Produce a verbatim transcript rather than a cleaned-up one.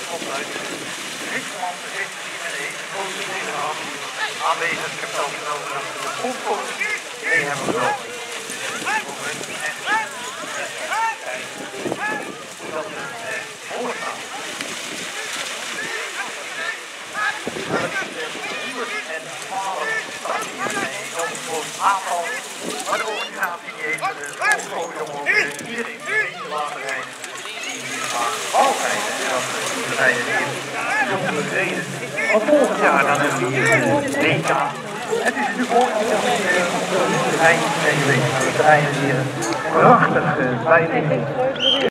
uit Griekenland, de zeventien en één, positieve af. Aanwezig, ik heb zelf genomen dat we de kompost mee hebben genomen. Dat we voor staan. Aantal, maar de organisatie die heeft er opgekomen om iedereen te laten rijden die maar bal rijden. En dat rijden die in de reden. Want volgend jaar dan hebben we hier een W K. Het is nu volgend jaar eind deze week. We rijden hier prachtig bij